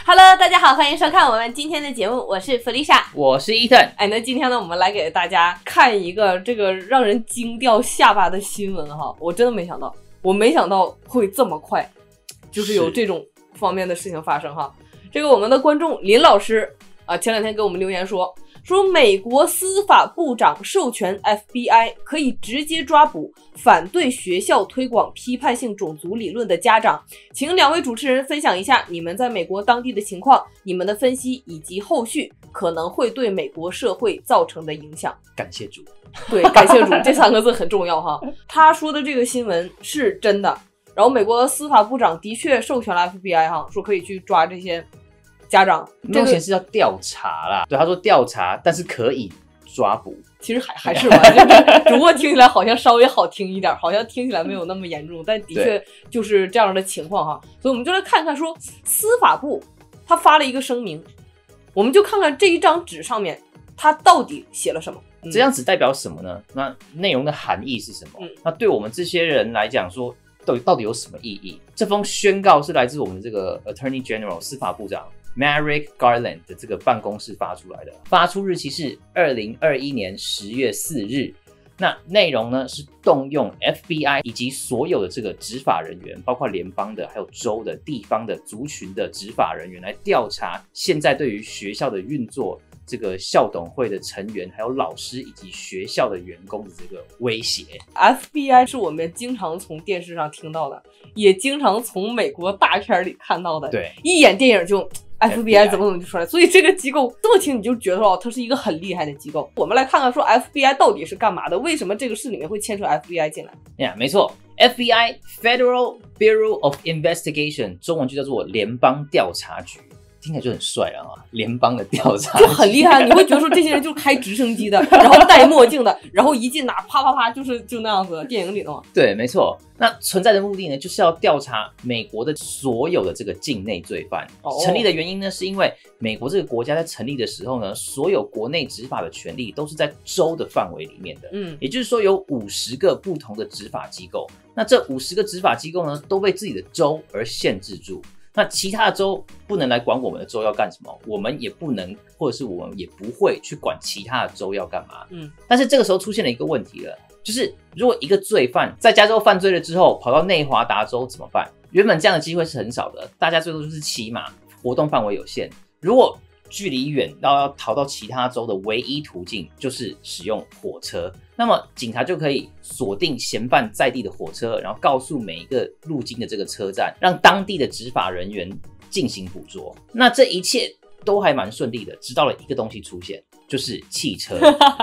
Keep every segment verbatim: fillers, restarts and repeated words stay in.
Hello， 大家好，欢迎收看我们今天的节目，我是弗丽莎， 我是伊藤。 哎，那今天呢，我们来给大家看一个这个让人惊掉下巴的新闻哈，我真的没想到，我没想到会这么快，就是有这种方面的事情发生哈。这个我们的观众林老师啊，前两天给我们留言说。说美国司法部长授权 F B I 可以直接抓捕反对学校推广批判性种族理论的家长，请两位主持人分享一下你们在美国当地的情况，你们的分析以及后续可能会对美国社会造成的影响。 感谢主， 对，感谢主这三个字很重要哈。他说的这个新闻是真的，然后美国司法部长的确授权了 F B I 哈，说可以去抓这些家长， 目前是要调查啦。对，他说调查，但是可以抓捕。 其实还还是吧，不过听起来好像稍微好听一点，好像听起来没有那么严重，但的确就是这样的情况哈。所以我们就来看看说，司法部他发了一个声明，我们就看看这一张纸上面他到底写了什么。 嗯、这张纸代表什么呢？那内容的含义是什么？嗯、那对我们这些人来讲说，到底到底有什么意义？这封宣告是来自我们的这个 Attorney General 司法部长。Merrick Garland 的这个办公室发出来的，发出日期是二零二一年十月四日。那内容呢是动用 F B I 以及所有的这个执法人员，包括联邦的、还有州的、地方的、族群的执法人员来调查现在对于学校的运作、这个校董会的成员、还有老师以及学校的员工的这个威胁。 F B I 是我们经常从电视上听到的，也经常从美国大片里看到的。 对， 一演电影就。F B I 怎么怎么就出来，所以这个机构这么听你就觉得哦，它是一个很厉害的机构。我们来看看说 F B I 到底是干嘛的，为什么这个事里面会牵扯 F B I 进来？ 呀、yeah, ，没错 ，F B I Federal Bureau of Investigation， 中文就叫做联邦调查局。听起来就很帅了啊！联邦的调查就很厉害，你会觉得说这些人就是开直升机的，然后戴墨镜的，然后一进哪啪啪啪就是就那样子，电影里的嘛。 对，没错。那存在的目的呢，就是要调查美国的所有的这个境内罪犯。哦、成立的原因呢，是因为美国这个国家在成立的时候呢，所有国内执法的权利都是在州的范围里面的。嗯，也就是说有五十个不同的执法机构，那这五十个执法机构呢，都被自己的州而限制住。那其他的州不能来管我们的州要干什么，我们也不能，或者是我们也不会去管其他的州要干嘛。嗯，但是这个时候出现了一个问题了，就是如果一个罪犯在加州犯罪了之后，跑到内华达州怎么办？原本这样的机会是很少的，大家最多就是骑马，活动范围有限。如果距离远到要逃到其他州的唯一途径就是使用火车，那么警察就可以锁定嫌犯在地的火车，然后告诉每一个路经的这个车站，让当地的执法人员进行捕捉。那这一切都还蛮顺利的，直到了一个东西出现，就是汽车。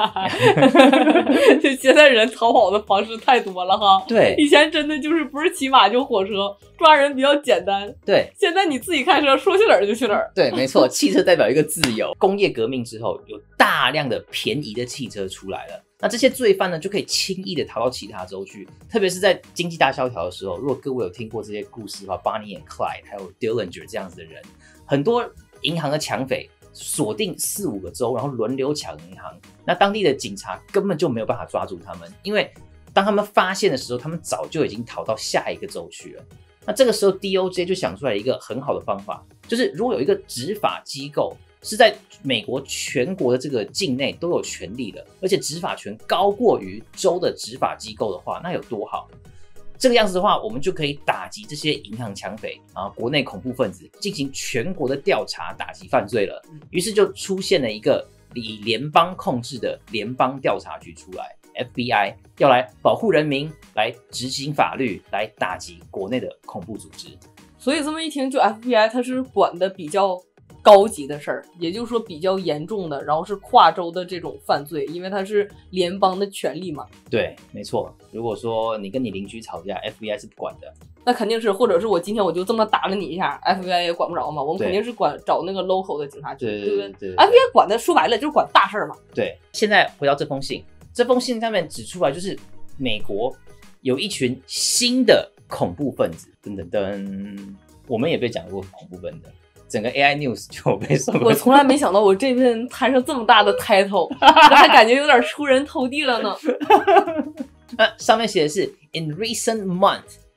现在人逃跑的方式太多了哈。 对， 以前真的就是不是骑马就火车，抓人比较简单。 对， 现在你自己开车，说去哪儿就去哪儿。 对，没错，汽车代表一个自由。工业革命之后，有大量的便宜的汽车出来了。那这些罪犯呢，就可以轻易的逃到其他州去，特别是在经济大萧条的时候。如果各位有听过这些故事的话 ，Bonnie and Clyde 还有 Dillinger 这样子的人，很多银行的抢匪锁定四五个州，然后轮流抢银行。那当地的警察根本就没有办法抓住他们，因为当他们发现的时候，他们早就已经逃到下一个州去了。那这个时候 D O J 就想出来一个很好的方法，就是如果有一个执法机构是在美国全国的这个境内都有权利的，而且执法权高过于州的执法机构的话，那有多好？这个样子的话，我们就可以打击这些银行抢匪啊，国内恐怖分子，进行全国的调查，打击犯罪了。于是就出现了一个以联邦控制的联邦调查局出来 ，F B I 要来保护人民，来执行法律，来打击国内的恐怖组织。 所以这么一听，就 F B I 它是管的比较高级的事儿，也就是说比较严重的，然后是跨州的这种犯罪，因为它是联邦的权利嘛。 对，没错。如果说你跟你邻居吵架 ，F B I 是不管的。 那肯定是，或者是我今天我就这么打了你一下 ，F B I 也管不着嘛。我们肯定是管找那个 local 的警察局， 对对不对？ 对 F B I 管的说白了就是管大事儿嘛。 对。现在回到这封信，这封信上面指出来，就是美国有一群新的恐怖分子，噔噔噔，我们也被讲过恐怖分子。整个 A I News 就有被送过。 我从来没想到我这边摊上这么大的 title， 我还感觉有点出人头地了呢。 那上面写的是 In recent month,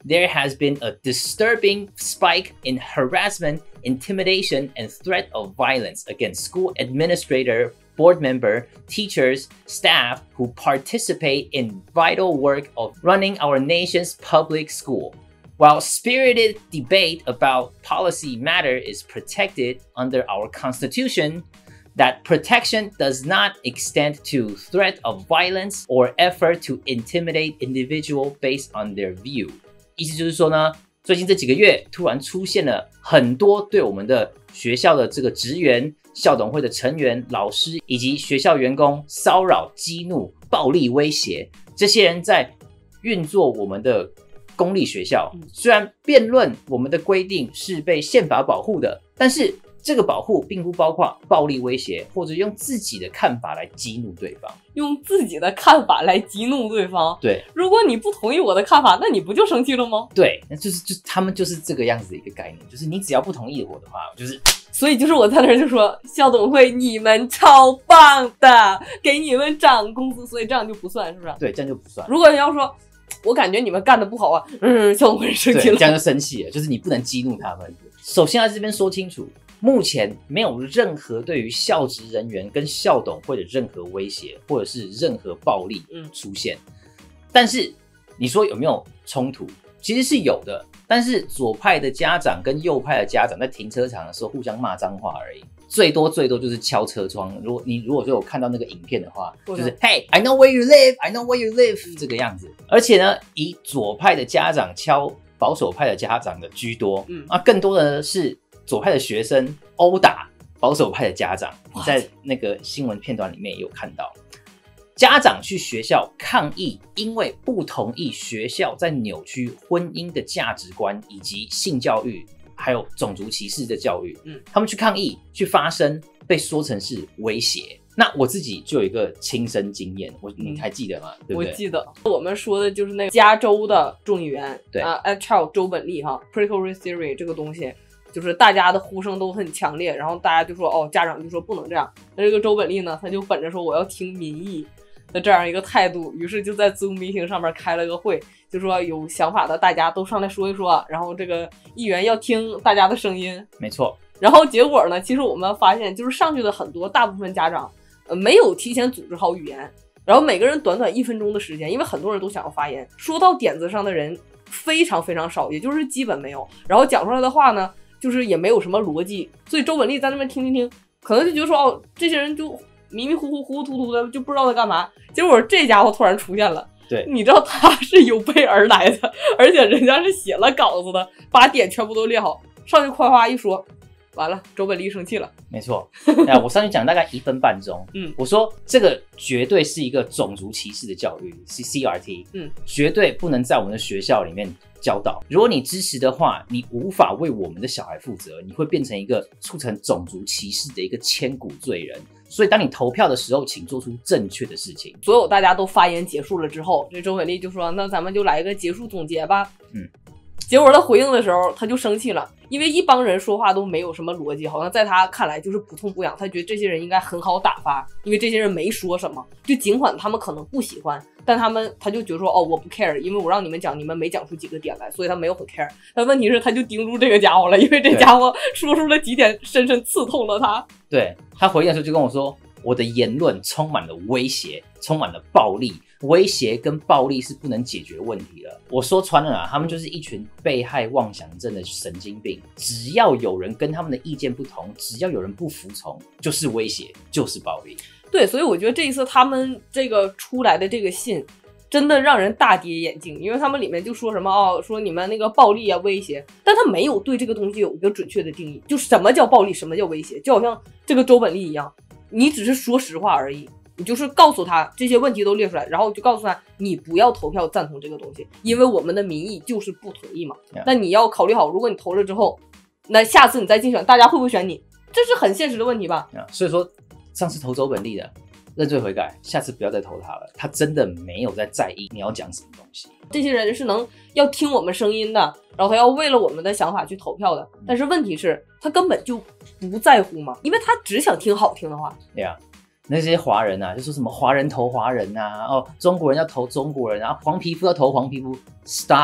there has been a disturbing spike in harassment, intimidation, and threat of violence against school administrator, board member, teachers, staff who participate in vital work of running our nation's public school. While spirited debate about policy matter is protected under our Constitution, that protection does not extend to threat of violence or effort to intimidate individual based on their view. 意思就是说呢，最近这几个月突然出现了很多对我们的学校的这个职员、校董会的成员、老师以及学校员工骚扰、激怒、暴力威胁，这些人在运作我们的公立学校。虽然辩论我们的规定是被宪法保护的，但是这个保护并不包括暴力威胁，或者用自己的看法来激怒对方。 用自己的看法来激怒对方。 对， 如果你不同意我的看法，那你不就生气了吗？ 对，那就是就他们就是这个样子的一个概念，就是你只要不同意我的话，就是。 所以就是我在那儿就说，校董会你们超棒的，给你们涨工资，所以这样就不算，是不是？ 对，这样就不算。 如果你要说，我感觉你们干的不好啊，嗯，校董会生气了， 这样就生气了，就是你不能激怒他们。首先在这边说清楚。目前没有任何对于校职人员跟校董会的任何威胁，或者是任何暴力出现。嗯、但是你说有没有冲突？其实是有的，但是左派的家长跟右派的家长在停车场的时候互相骂脏话而已，最多最多就是敲车窗。如果你如果说有看到那个影片的话，就是 Hey, I know where you live, I know where you live 这个样子。而且呢，以左派的家长敲保守派的家长的居多，嗯啊，更多的是。左派的学生殴打保守派的家长，你在那个新闻片段里面也有看到，家长去学校抗议，因为不同意学校在扭曲婚姻的价值观以及性教育，还有种族歧视的教育，嗯，他们去抗议，去发声，被说成是威胁。那我自己就有一个亲身经验，我你还记得吗？嗯、对不对？ 我记得，我们说的就是那个加州的众议员， 对啊 ，Ed Child 周本利哈 ，Critical Race Theory 这个东西。就是大家的呼声都很强烈，然后大家就说哦，家长就说不能这样。那这个周本利呢，他就本着说我要听民意的这样一个态度，于是就在 Zoom meeting 上面开了个会，就说有想法的大家都上来说一说，然后这个议员要听大家的声音。 没错。 然后结果呢，其实我们发现，就是上去的很多大部分家长，呃，没有提前组织好语言，然后每个人短短一分钟的时间，因为很多人都想要发言，说到点子上的人非常非常少，也就是基本没有。然后讲出来的话呢。就是也没有什么逻辑，所以周本利在那边听听听，可能就觉得说哦，这些人就迷迷糊糊、糊糊涂涂的，就不知道在干嘛。结果这家伙突然出现了， 对， 你知道他是有备而来的，而且人家是写了稿子的，把点全部都列好，上去夸夸一说，完了，周本利生气了。 没错，哎，我上去讲大概一分半钟，嗯，我说这个绝对是一个种族歧视的教育 ，C R T， 嗯，绝对不能在我们的学校里面教导。如果你支持的话，你无法为我们的小孩负责，你会变成一个促成种族歧视的一个千古罪人。所以当你投票的时候，请做出正确的事情。 所有大家都发言结束了之后，这周本利就说：“那咱们就来一个结束总结吧。”嗯。结果他回应的时候，他就生气了，因为一帮人说话都没有什么逻辑，好像在他看来就是不痛不痒。他觉得这些人应该很好打发，因为这些人没说什么，就尽管他们可能不喜欢，但他们他就觉得说，哦，我不 care， 因为我让你们讲，你们没讲出几个点来，所以他没有很 care。但问题是，他就盯住这个家伙了，因为这家伙说出了几点，深深刺痛了他。 对，他回应的时候就跟我说，我的言论充满了威胁，充满了暴力。威胁跟暴力是不能解决问题的。我说穿了啦，他们就是一群被害妄想症的神经病。只要有人跟他们的意见不同，只要有人不服从，就是威胁，就是暴力。 对，所以我觉得这一次他们这个出来的这个信，真的让人大跌眼镜，因为他们里面就说什么哦，说你们那个暴力啊、威胁，但他没有对这个东西有一个准确的定义，就什么叫暴力，什么叫威胁，就好像这个周本利一样，你只是说实话而已。你就是告诉他这些问题都列出来，然后就告诉他你不要投票赞同这个东西，因为我们的民意就是不同意嘛。Yeah. 那你要考虑好，如果你投了之后，那下次你再竞选，大家会不会选你？这是很现实的问题吧。 Yeah. 所以说，上次投周本利的认罪悔改，下次不要再投他了。他真的没有在在意你要讲什么东西。 这些人是能要听我们声音的，然后他要为了我们的想法去投票的。但是问题是，他根本就不在乎嘛，因为他只想听好听的话。 对呀。那些华人啊，就说什么华人投华人啊，哦，中国人要投中国人啊，黄皮肤要投黄皮肤 ，Stop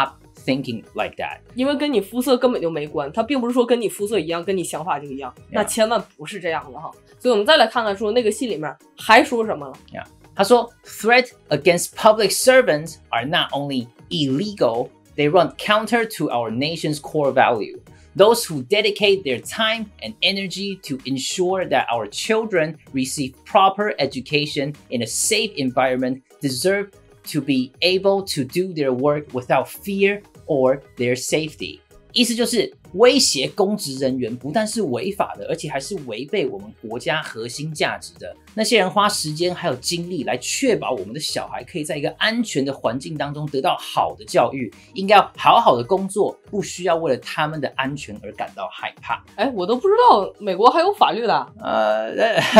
thinking like that。 因为跟你肤色根本就没关，它并不是说跟你肤色一样，跟你想法就一样， Yeah. 那千万不是这样的哈。所以我们再来看看说那个信里面还说什么了。 Yeah. 他说 ，threat against public servants are not only illegal, they run counter to our nation's core value. Those who dedicate their time and energy to ensure that our children receive proper education in a safe environment deserve to be able to do their work without fear or their safety. 意思就是威胁公职人员不但是违法的，而且还是违背我们国家核心价值的。那些人花时间还有精力来确保我们的小孩可以在一个安全的环境当中得到好的教育，应该要好好的工作，不需要为了他们的安全而感到害怕。 哎，我都不知道美国还有法律的。 呃，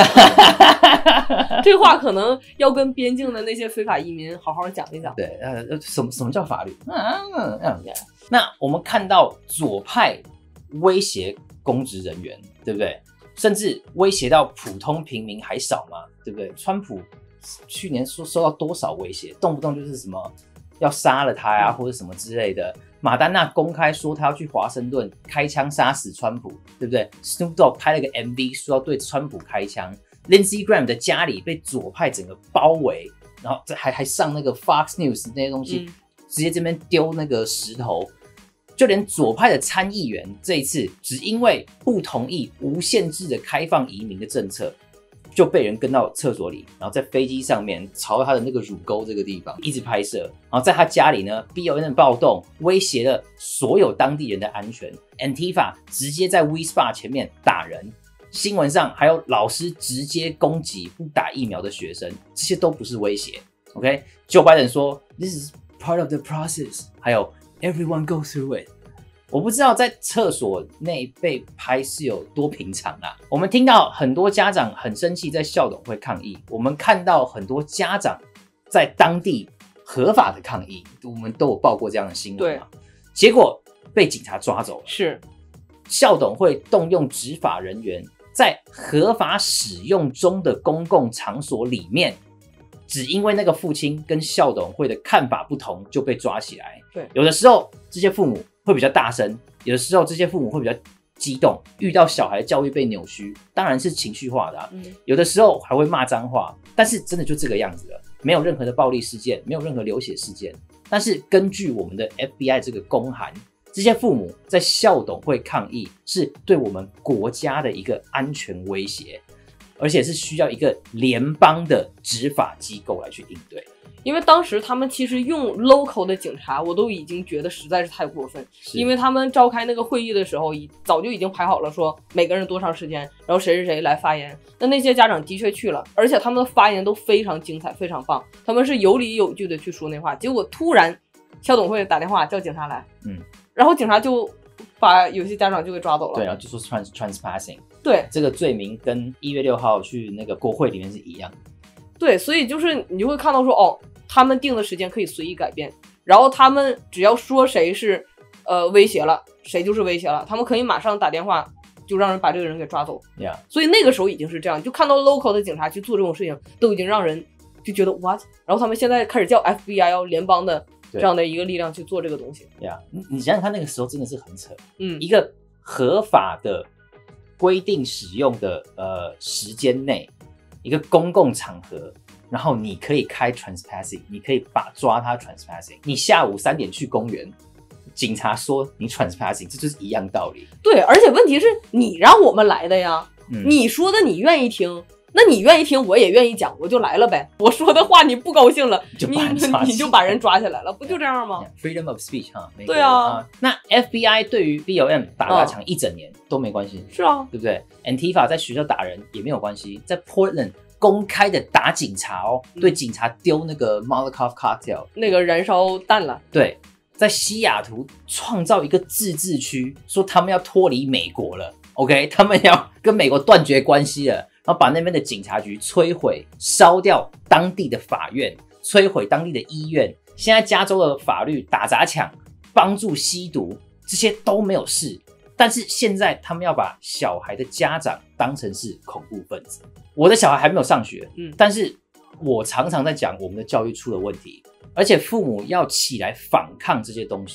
这话可能要跟边境的那些非法移民好好讲一讲。 对，呃，什么什么叫法律？嗯嗯嗯。那我们看到左派威胁公职人员，对不对？甚至威胁到普通平民还少吗？对不对？川普去年受受到多少威胁，动不动就是什么要杀了他呀、啊，或者什么之类的。马丹娜公开说他要去华盛顿开枪杀死川普，对不对 ？Snoop Dogg 拍了个 M V 说要对川普开枪。Lindsey Graham 的家里被左派整个包围，然后还还上那个 Fox News 那些东西。嗯，直接这边丢那个石头，就连左派的参议员这一次只因为不同意无限制的开放移民的政策，就被人跟到厕所里，然后在飞机上面朝他的那个乳沟这个地方一直拍摄，然后在他家里呢 B L M 的暴动威胁了所有当地人的安全 ，Antifa 直接在 We Spa 前面打人，新闻上还有老师直接攻击不打疫苗的学生，这些都不是威胁。OK， Joe Biden 说 This is part of the process， 还有 everyone go through it。 我不知道在厕所内被拍是有多平常啦。我们听到很多家长很生气，在校董会抗议，我们看到很多家长在当地合法的抗议，我们都有报过这样的新闻嘛。结果被警察抓走了。 是校董会动用执法人员，在合法使用中的公共场所里面，只因为那个父亲跟校董会的看法不同就被抓起来。 对， 有的时候这些父母会比较大声，有的时候这些父母会比较激动，遇到小孩教育被扭曲，当然是情绪化的啊。嗯，有的时候还会骂脏话，但是真的就这个样子了，没有任何的暴力事件，没有任何流血事件。但是根据我们的 F B I 这个公函，这些父母在校董会抗议是对我们国家的一个安全威胁，而且是需要一个联邦的执法机构来去应对。 因为当时他们其实用 local 的警察，我都已经觉得实在是太过分。因为他们召开那个会议的时候，早就已经排好了，说每个人多长时间，然后谁谁谁来发言。那那些家长的确去了，而且他们的发言都非常精彩，非常棒。他们是有理有据的去说那话。结果突然校董会打电话叫警察来，嗯，然后警察就把有些家长就给抓走了。 对，然后就说 trans transpassing， 对， 这个罪名跟一月六号去那个国会里面是一样的。 对，所以就是你就会看到说，哦，他们定的时间可以随意改变，然后他们只要说谁是呃威胁了，谁就是威胁了，他们可以马上打电话就让人把这个人给抓走。 Yeah. 所以那个时候已经是这样，就看到 local 的警察去做这种事情，都已经让人就觉得 what， 然后他们现在开始叫 F B I 要联邦的这样的一个力量去做这个东西。 Yeah. 你你想想看，那个时候真的是很扯。 嗯， 一个合法的规定使用的呃时间内，一个公共场合，然后你可以开 transpassing， 你可以把抓他 transpassing。你下午三点去公园，警察说你 transpassing， 这就是一样道理。 对，而且问题是你让我们来的呀， 嗯、 你说的你愿意听，那你愿意听，我也愿意讲，我就来了呗。我说的话你不高兴了， 就你你就把人抓起来了，不就这样吗 ？Freedom of speech 哈， 对啊、 呃。那 F B I 对于 B L M 打砸抢一整年、嗯、都没关系， 是啊， 对不对 ？Antifa 在学校打人也没有关系，在 Portland 公开的打警察哦，嗯、对警察丢那个 Molotov cocktail， 那个燃烧弹了。 对，在西雅图创造一个自治区，说他们要脱离美国了 ，OK， 他们要跟美国断绝关系了。然后把那边的警察局摧毁，烧掉当地的法院，摧毁当地的医院。现在加州的法律打砸抢、帮助吸毒，这些都没有事。但是现在他们要把小孩的家长当成是恐怖分子。我的小孩还没有上学，嗯，但是我常常在讲我们的教育出了问题，而且父母要起来反抗这些东西，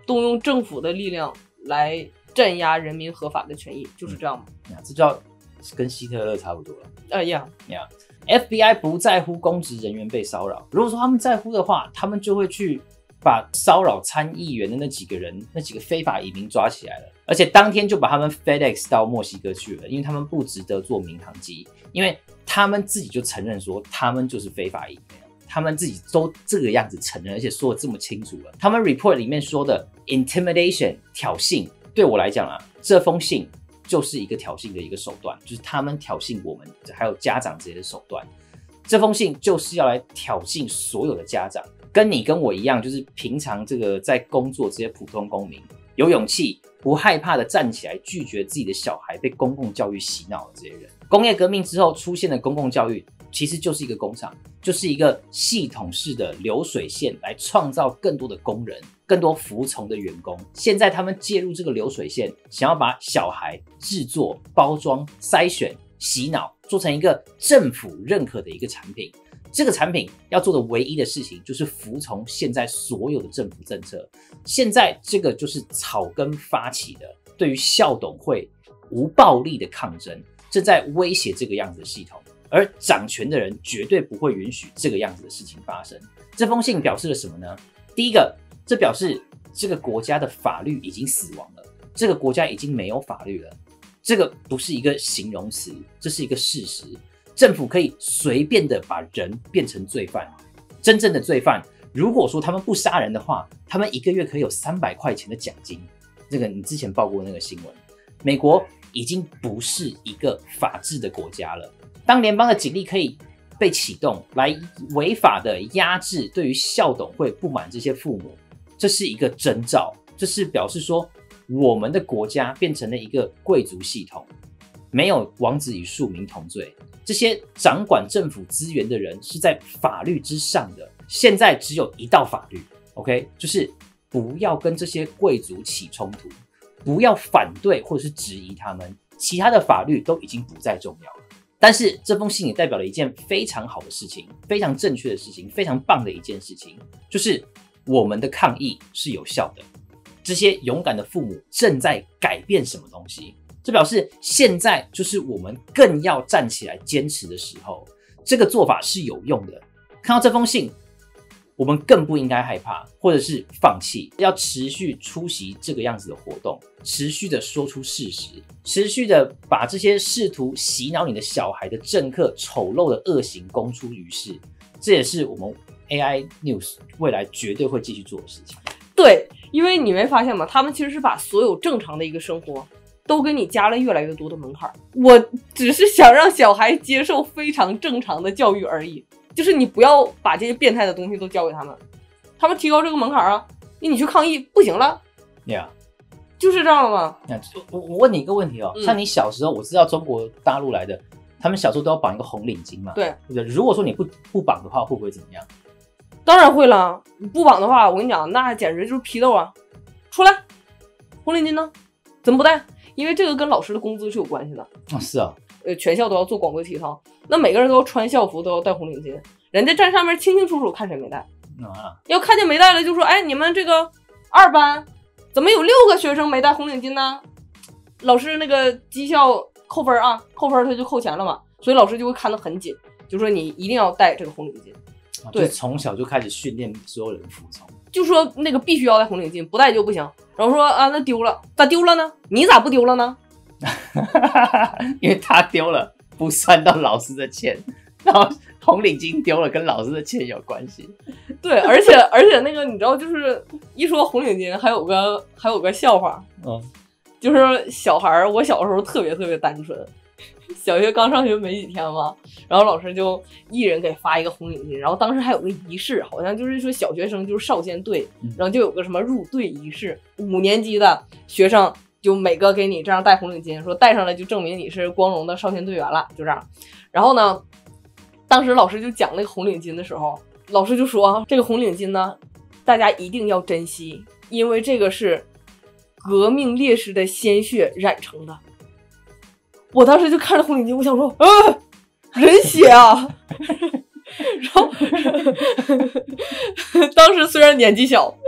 动用政府的力量来镇压人民合法的权益，就是这样嘛。 嗯、这叫跟希特勒差不多了。 呃呀呀 ，F B I 不在乎公职人员被骚扰，如果说他们在乎的话，他们就会去把骚扰参议员的那几个人、那几个非法移民抓起来了，而且当天就把他们 FedEx 到墨西哥去了，因为他们不值得坐民航机，因为他们自己就承认说他们就是非法移民，他们自己都这个样子承认，而且说得这么清楚了。他们 report 里面说的 intimidation 挑衅，对我来讲啊，这封信就是一个挑衅的一个手段，就是他们挑衅我们，还有家长这些的手段。这封信就是要来挑衅所有的家长，跟你跟我一样，就是平常这个在工作这些普通公民，有勇气不害怕的站起来拒绝自己的小孩被公共教育洗脑的这些人。工业革命之后出现的公共教育其实就是一个工厂，就是一个系统式的流水线来创造更多的工人，更多服从的员工。现在他们介入这个流水线，想要把小孩制作、包装、筛选、洗脑做成一个政府认可的一个产品。这个产品要做的唯一的事情就是服从现在所有的政府政策。现在这个就是草根发起的对于校董会无暴力的抗争，正在威胁这个样子的系统，而掌权的人绝对不会允许这个样子的事情发生。这封信表示了什么呢？第一个，这表示这个国家的法律已经死亡了，这个国家已经没有法律了。这个不是一个形容词，这是一个事实。政府可以随便的把人变成罪犯，真正的罪犯，如果说他们不杀人的话，他们一个月可以有三百块钱的奖金。这个你之前报过那个新闻，美国已经不是一个法治的国家了。当联邦的警力可以被启动来违法的压制对于校董会不满这些父母，这是一个征兆，这是表示说我们的国家变成了一个贵族系统，没有王子与庶民同罪，这些掌管政府资源的人是在法律之上的。现在只有一道法律 OK， 就是不要跟这些贵族起冲突，不要反对或者是质疑他们，其他的法律都已经不再重要了。但是这封信也代表了一件非常好的事情，非常正确的事情，非常棒的一件事情，就是我们的抗议是有效的。这些勇敢的父母正在改变什么东西，这表示现在就是我们更要站起来坚持的时候，这个做法是有用的。看到这封信，我们更不应该害怕或者是放弃，要持续出席这个样子的活动，持续的说出事实，持续的把这些试图洗脑你的小孩的政客丑陋的恶行公诸于世。这也是我们 A I News 未来绝对会继续做的事情。 对，因为你没发现吗？他们其实是把所有正常的一个生活都给你加了越来越多的门槛。我只是想让小孩接受非常正常的教育而已，就是你不要把这些变态的东西都教给他们，他们提高这个门槛啊，你去抗议不行了 Yeah， 就是这样了吗？ 我我问你一个问题哦， 嗯、 像你小时候，我知道中国大陆来的，他们小时候都要绑一个红领巾嘛， 对， 对不对？如果说你不不绑的话，会不会怎么样？ 当然会了，你不绑的话，我跟你讲，那简直就是批斗啊！出来，红领巾呢？怎么不戴？因为这个跟老师的工资是有关系的。 哦，是啊， 呃，全校都要做广播体操，那每个人都要穿校服，都要戴红领巾。人家站上面清清楚楚看谁没戴， 嗯啊， 要看见没戴了就说，哎，你们这个二班怎么有六个学生没戴红领巾呢？老师那个绩效扣分啊，扣分他就扣钱了嘛，所以老师就会看得很紧，就说你一定要戴这个红领巾。 对，从小就开始训练所有人服从， 就说那个必须要戴红领巾，不戴就不行。然后说啊，那丢了，咋丢了呢？你咋不丢了呢？ 因为他丢了不算到老师的钱，然后红领巾丢了跟老师的钱有关系。 对，而且而且那个你知道，就是一说红领巾，还有个还有个笑话， 嗯， 就是小孩儿，我小时候特别特别单纯。小学刚上学没几天嘛，然后老师就一人给发一个红领巾，然后当时还有个仪式，好像就是说小学生就是少先队，然后就有个什么入队仪式，五年级的学生就每个给你这样戴红领巾，说戴上了就证明你是光荣的少先队员了，就这样。然后呢，当时老师就讲那个红领巾的时候，老师就说这个红领巾呢，大家一定要珍惜，因为这个是革命烈士的鲜血染成的。我当时就看着红领巾，我想说，呃，人血啊！然后当时虽然年纪小，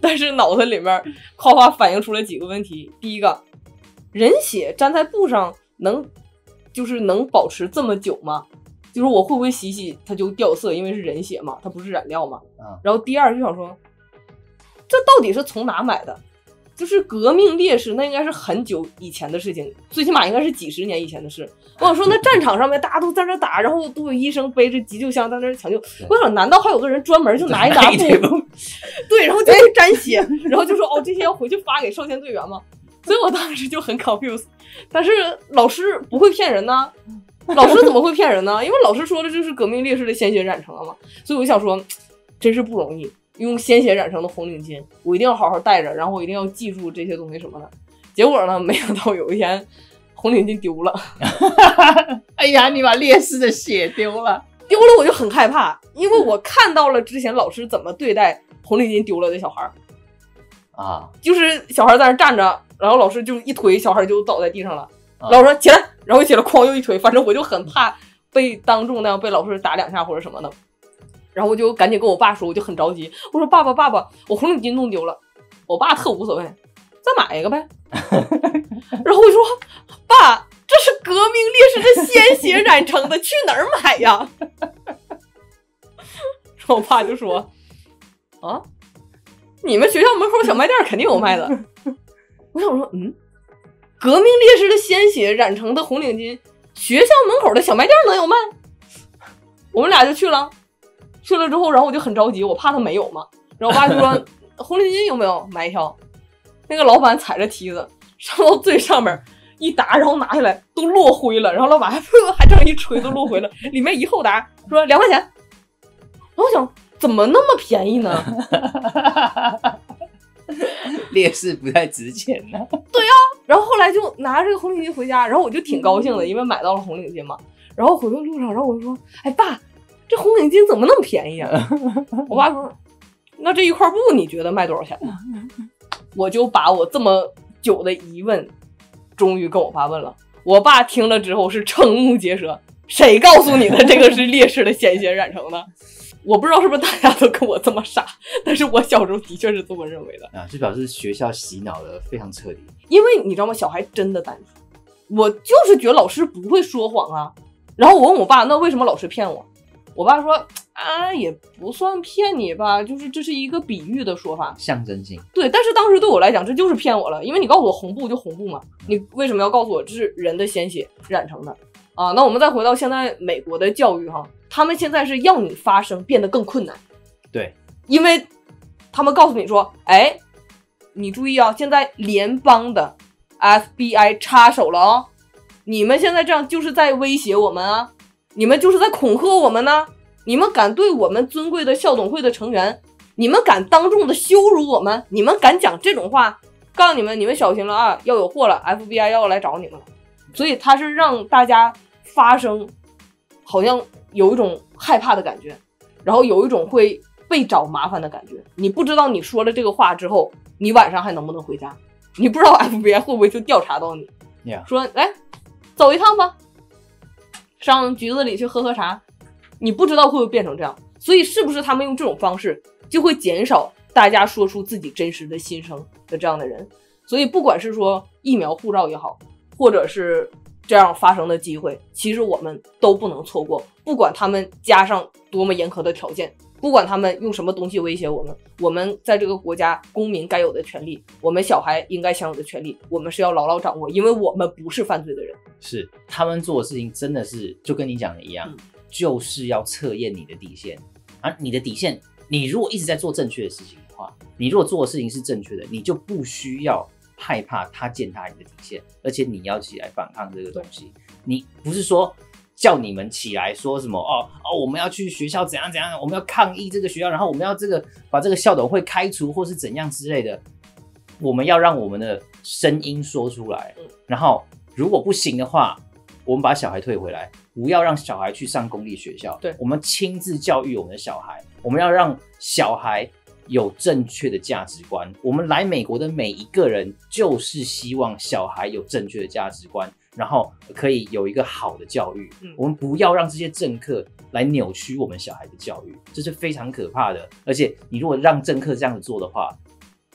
但是脑子里面夸夸反映出了几个问题。第一个，人血粘在布上能就是能保持这么久吗？就是我会不会洗洗它就掉色，因为是人血嘛，它不是染料嘛。 嗯、 然后第二就想说，这到底是从哪买的？就是革命烈士，那应该是很久以前的事情，最起码应该是几十年以前的事。我想说，那战场上面大家都在那打，然后都有医生背着急救箱在那抢救。我想，难道还有个人专门就拿一沓布，对，然后就去沾血，然后就说哦，这些要回去发给少先队员吗？所以我当时就很 confused。但是老师不会骗人呢，老师怎么会骗人呢？因为老师说的这是革命烈士的鲜血染成的嘛。所以我就想说，真是不容易。用鲜血染成的红领巾，我一定要好好带着，然后我一定要记住这些东西什么的。结果呢，没想到有一天红领巾丢了。 哎呀，你把烈士的血丢了， 丢了我就很害怕，因为我看到了之前老师怎么对待红领巾丢了的小孩啊， 就是小孩在那站着，然后老师就一推，小孩就倒在地上了。啊、老师说起来，然后起来哐又一推，反正我就很怕被当众那样被老师打两下或者什么的。然后我就赶紧跟我爸说，我就很着急，我说爸爸爸爸，我红领巾弄丢了。我爸特无所谓，再买一个呗。然后我说爸，这是革命烈士的鲜血染成的，去哪儿买呀？然后我爸就说啊，你们学校门口小卖店肯定有卖的。我想说嗯，革命烈士的鲜血染成的红领巾，学校门口的小卖店能有卖？我们俩就去了。去了之后，然后我就很着急，我怕他没有嘛。然后我爸就说红领巾有没有？买一条。那个老板踩着梯子上到最上面一打，然后拿下来都落灰了。然后老板还还这样一吹都落灰了，里面一厚沓说两块钱。然后我想怎么那么便宜呢？ 烈士不太值钱呢、啊。 对啊，然后后来就拿这个红领巾回家，然后我就挺高兴的，因为买到了红领巾嘛。然后回去路上，然后我就说，哎爸。这红领巾怎么那么便宜啊？我爸说：“那这一块布你觉得卖多少钱呢？”我就把我这么久的疑问，终于跟我爸问了。我爸听了之后是瞠目结舌：“谁告诉你的这个是烈士的鲜血染成的？”我不知道是不是大家都跟我这么傻，但是我小时候的确是这么认为的啊，就表示学校洗脑的非常彻底。 因为你知道吗？小孩真的单纯，我就是觉得老师不会说谎啊。然后我问我爸：“那为什么老师骗我？”我爸说啊，也不算骗你吧，就是这是一个比喻的说法， 象征性。 对，但是当时对我来讲，这就是骗我了，因为你告诉我红布就红布嘛，你为什么要告诉我这是人的鲜血染成的啊？那我们再回到现在美国的教育哈，他们现在是要你发声变得更困难， 对， 因为他们告诉你说，哎，你注意啊，现在联邦的 F B I 插手了哦，你们现在这样就是在威胁我们啊。你们就是在恐吓我们呢！你们敢对我们尊贵的校董会的成员，你们敢当众的羞辱我们，你们敢讲这种话，告诉你们，你们小心了啊，要有祸了 ，F B I 要来找你们了。所以他是让大家发声，好像有一种害怕的感觉，然后有一种会被找麻烦的感觉。你不知道你说了这个话之后，你晚上还能不能回家？你不知道 F B I 会不会就调查到你， yeah. 说来走一趟吧。上局子里去喝喝茶，你不知道会不会变成这样，所以是不是他们用这种方式就会减少大家说出自己真实的心声的这样的人。所以不管是说疫苗护照也好，或者是这样发生的机会，其实我们都不能错过，不管他们加上多么严苛的条件，不管他们用什么东西威胁我们，我们在这个国家公民该有的权利，我们小孩应该享有的权利，我们是要牢牢掌握，因为我们不是犯罪的人。 是他们做的事情真的是就跟你讲的一样、嗯、就是要测验你的底线啊！你的底线，你如果一直在做正确的事情的话，你如果做的事情是正确的，你就不需要害怕他践踏你的底线，而且你要起来反抗这个东西。你不是说叫你们起来说什么哦哦，我们要去学校怎样怎样，我们要抗议这个学校，然后我们要这个把这个校董会开除或是怎样之类的。我们要让我们的声音说出来，然后如果不行的话，我们把小孩退回来，不要让小孩去上公立学校。对，我们亲自教育我们的小孩，我们要让小孩有正确的价值观。我们来美国的每一个人，就是希望小孩有正确的价值观，然后可以有一个好的教育。嗯、我们不要让这些政客来扭曲我们小孩的教育，这是非常可怕的。而且，你如果让政客这样子做的话，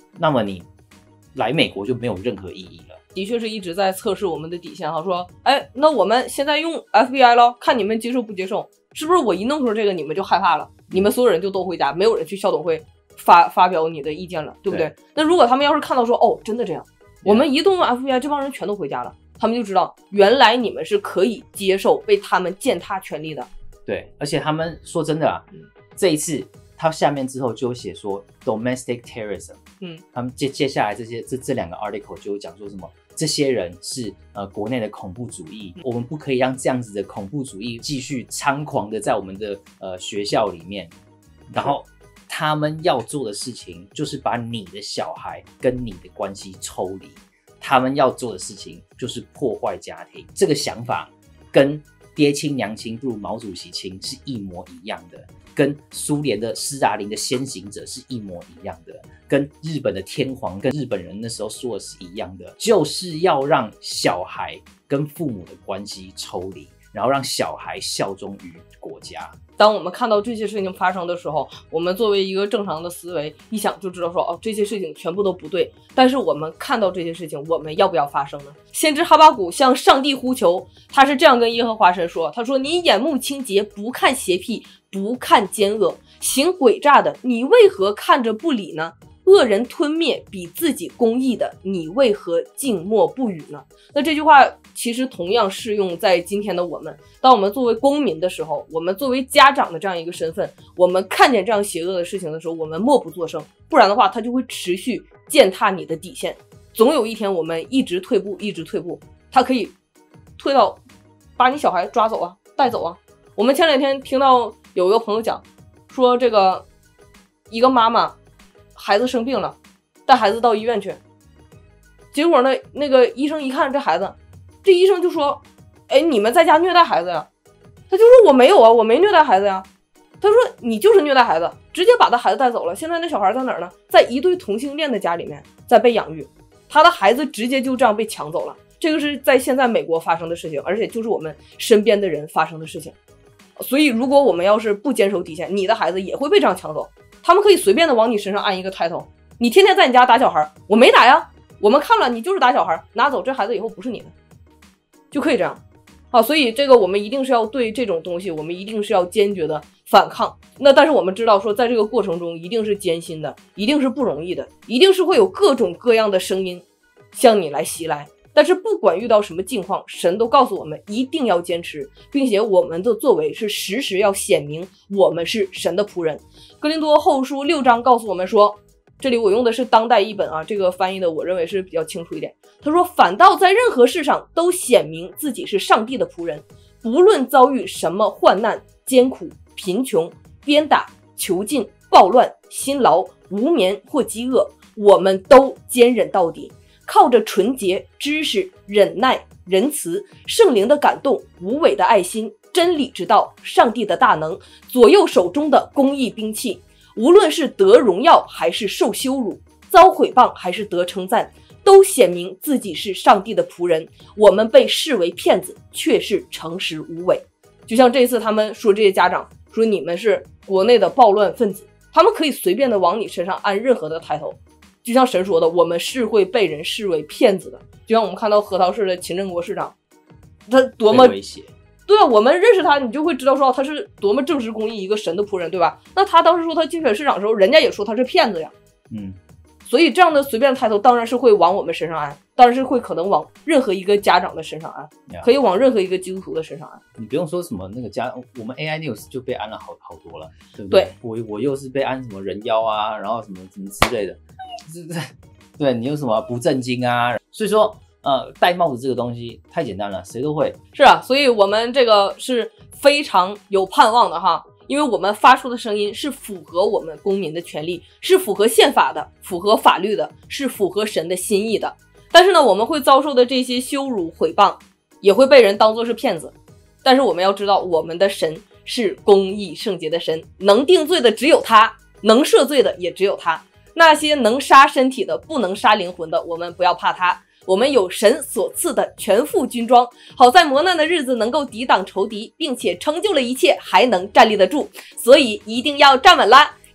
那么你来美国就没有任何意义了。 的确是一直在测试我们的底线哈，说，哎，那我们现在用 F B I 了，看你们接受不接受，是不是我一弄出这个你们就害怕了，你们所有人就都回家，没有人去校董会发发表你的意见了，对不对？对，那如果他们要是看到说，哦，真的这样，我们一动用 F B I， 这帮人全都回家了，他们就知道原来你们是可以接受被他们践踏权利的。 对，而且他们说真的啊，嗯、这一次他下面之后就写说 domestic terrorism， 嗯，他们接接下来这些这这两个 article 就讲说什么，这些人是呃国内的恐怖主义，我们不可以让这样子的恐怖主义继续猖狂的在我们的呃学校里面，然后他们要做的事情就是把你的小孩跟你的关系抽离，他们要做的事情就是破坏家庭。这个想法跟爹亲娘亲不如毛主席亲是一模一样的，跟苏联的斯大林的先行者是一模一样的，跟日本的天皇跟日本人那时候说的是一样的，就是要让小孩跟父母的关系抽离，然后让小孩效忠于国家。 当我们看到这些事情发生的时候，我们作为一个正常的思维一想就知道说，哦，这些事情全部都不对。但是我们看到这些事情，我们要不要发生呢？先知哈巴谷向上帝呼求，他是这样跟耶和华神说，他说，你眼目清洁，不看邪僻，不看奸恶，行诡诈的，你为何看着不理呢？恶人吞灭比自己公义的，你为何静默不语呢？那这句话其实同样适用在今天的我们。当我们作为公民的时候，我们作为家长的这样一个身份，我们看见这样邪恶的事情的时候，我们默不作声，不然的话它就会持续践踏你的底线。总有一天我们一直退步一直退步，它可以退到把你小孩抓走啊，带走啊。我们前两天听到有一个朋友讲说，这个一个妈妈孩子生病了，带孩子到医院去，结果呢，那个医生一看这孩子，这医生就说，哎，你们在家虐待孩子呀？他就说我没有啊，我没虐待孩子呀。他说你就是虐待孩子，直接把他孩子带走了。现在那小孩在哪儿呢？在一对同性恋的家里面，在被养育，他的孩子直接就这样被抢走了。这个是在现在美国发生的事情，而且就是我们身边的人发生的事情。所以如果我们要是不坚守底线，你的孩子也会被这样抢走。他们可以随便的往你身上安一个 title， 你天天在你家打小孩，我没打呀，我们看了你就是打小孩，拿走这孩子以后不是你的，就可以这样。好，所以这个我们一定是要对这种东西，我们一定是要坚决的反抗。那但是我们知道说，在这个过程中一定是艰辛的，一定是不容易的，一定是会有各种各样的声音向你来袭来。但是不管遇到什么境况，神都告诉我们一定要坚持，并且我们的作为是时时要显明我们是神的仆人。哥林多后书六章告诉我们说，这里我用的是当代译本啊，这个翻译的我认为是比较清楚一点。他说，反倒在任何事上都显明自己是上帝的仆人，不论遭遇什么患难、艰苦、贫穷、鞭打、囚禁、暴乱、辛劳、无眠或饥饿，我们都坚忍到底，靠着纯洁、知识、忍耐、仁慈、圣灵的感动、无伪的爱心、真理之道、上帝的大能，左右手中的公义兵器，无论是得荣耀还是受羞辱，遭毁谤还是得称赞，都显明自己是上帝的仆人。我们被视为骗子，却是诚实无伪。就像这次他们说，这些家长说你们是国内的暴乱分子，他们可以随便的往你身上安任何的抬头。就像神说的，我们是会被人视为骗子的。就像我们看到核桃市的秦振国市长，他多么威胁。 对啊，我们认识他，你就会知道说他是多么正直公义一个神的仆人，对吧？那他当时说他竞选市长的时候，人家也说他是骗子呀。 嗯， 所以这样的随便的抬头当然是会往我们身上安，当然是会可能往任何一个家长的身上安， yeah. 可以往任何一个基督徒的身上安。 你不用说什么那个家，我们 A I News 就被安了好好多了，对不对？对，我我又是被安什么人妖啊，然后什么什么之类的，对，你有什么不正经啊？所以说。呃，戴帽子这个东西太简单了，谁都会。 是啊，所以我们这个是非常有盼望的哈，因为我们发出的声音是符合我们公民的权利，是符合宪法的，符合法律的，是符合神的心意的。但是呢，我们会遭受的这些羞辱、毁谤，也会被人当作是骗子。但是我们要知道，我们的神是公义圣洁的神，能定罪的只有他，能赦罪的也只有他。那些能杀身体的，不能杀灵魂的，我们不要怕他。我们有神所赐的全副军装，好在磨难的日子能够抵挡仇敌，并且成就了一切，还能站立得住。所以一定要站稳啦！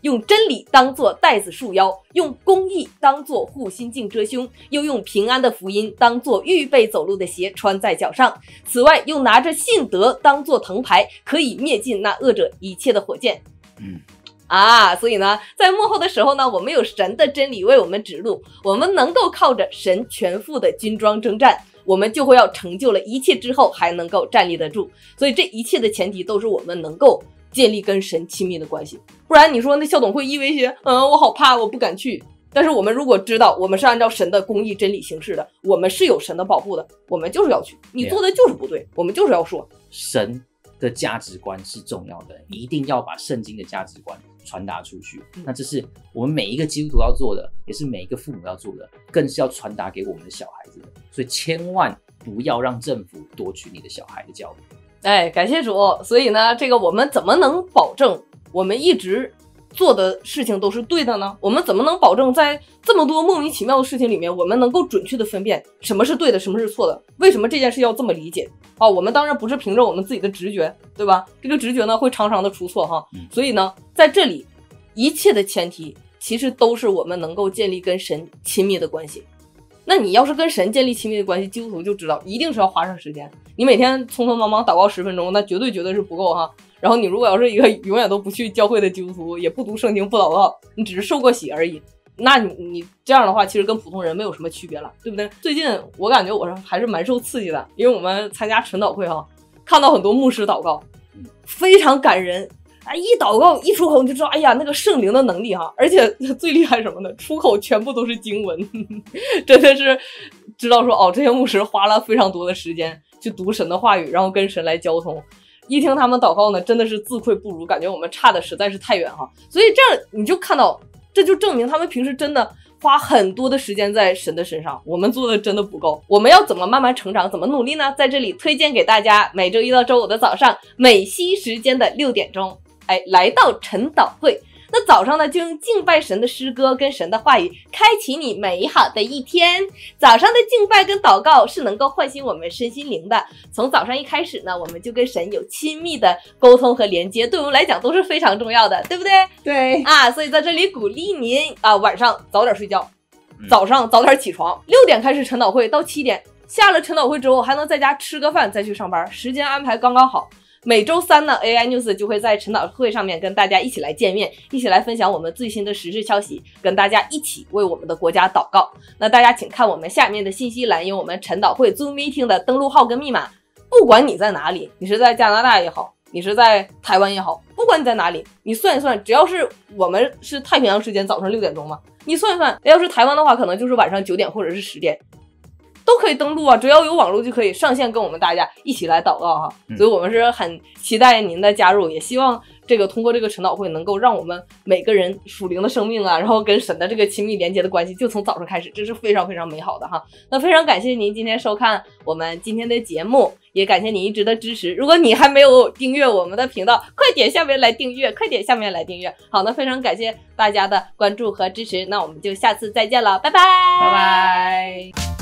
用真理当作带子束腰，用公义当作护心镜遮胸，又用平安的福音当作预备走路的鞋穿在脚上。此外，又拿着信德当作藤牌，可以灭尽那恶者一切的火箭。 嗯。 啊，所以呢，在幕后的时候呢，我们有神的真理为我们指路，我们能够靠着神全副的军装征战，我们就会要成就了一切之后还能够站立得住。所以这一切的前提都是我们能够建立跟神亲密的关系，不然你说那校董会一威胁，嗯，我好怕，我不敢去。但是我们如果知道我们是按照神的公义真理行事的，我们是有神的保护的，我们就是要去。你做的就是不对，我们就是要说神的价值观是重要的，你一定要把圣经的价值观传达出去。 嗯、 那这是我们每一个基督徒要做的，也是每一个父母要做的，更是要传达给我们的小孩子的。所以千万不要让政府夺取你的小孩的教育。 哎，感谢主。所以呢，这个我们怎么能保证我们一直做的事情都是对的呢？我们怎么能保证在这么多莫名其妙的事情里面，我们能够准确的分辨什么是对的，什么是错的？为什么这件事要这么理解？啊，我们当然不是凭着我们自己的直觉，对吧？这个直觉呢会常常的出错哈。所以呢，在这里一切的前提其实都是我们能够建立跟神亲密的关系。那你要是跟神建立亲密的关系，基督徒就知道一定是要花上时间。你每天匆匆忙忙祷告十分钟，那绝对绝对是不够哈。然后你如果要是一个永远都不去教会的基督徒，也不读圣经不祷告，你只是受过洗而已，那你你这样的话其实跟普通人没有什么区别了，对不对？最近我感觉我还是蛮受刺激的，因为我们参加晨祷会哈，看到很多牧师祷告非常感人，哎，一祷告一出口你就知道，哎呀，那个圣灵的能力哈，而且最厉害什么呢？出口全部都是经文，呵呵，真的是知道说哦，这些牧师花了非常多的时间去读神的话语，然后跟神来交通。一听他们祷告呢，真的是自愧不如，感觉我们差的实在是太远哈。所以这样你就看到，这就证明他们平时真的花很多的时间在神的身上，我们做的真的不够。我们要怎么慢慢成长，怎么努力呢？在这里推荐给大家，每周一到周五的早上美西时间的六点钟，哎，来到晨祷会。那早上呢，就用敬拜神的诗歌跟神的话语开启你美好的一天。早上的敬拜跟祷告是能够唤醒我们身心灵的，从早上一开始呢，我们就跟神有亲密的沟通和连接，对我们来讲都是非常重要的，对不对？ 对啊，所以在这里鼓励您啊，晚上早点睡觉，早上早点起床，六点开始晨祷会到七点，下了晨祷会之后还能在家吃个饭再去上班，时间安排刚刚好。每周三呢 A I News 就会在晨祷会上面跟大家一起来见面，一起来分享我们最新的时事消息，跟大家一起为我们的国家祷告。那大家请看我们下面的信息栏，有我们晨祷会 Zoom Meeting 的登录号跟密码。不管你在哪里，你是在加拿大也好，你是在台湾也好，不管你在哪里，你算一算，只要是我们是太平洋时间早上六点钟嘛，你算一算，要是台湾的话可能就是晚上九点或者是十点，都可以登录啊，只要有网络就可以上线跟我们大家一起来祷告哈。 嗯、 所以我们是很期待您的加入，也希望这个通过这个晨祷会能够让我们每个人属灵的生命啊，然后跟神的这个亲密连接的关系就从早上开始，这是非常非常美好的哈。那非常感谢您今天收看我们今天的节目，也感谢您一直的支持。如果你还没有订阅我们的频道，快点下面来订阅，快点下面来订阅。好，那非常感谢大家的关注和支持，那我们就下次再见了，拜拜， 拜拜。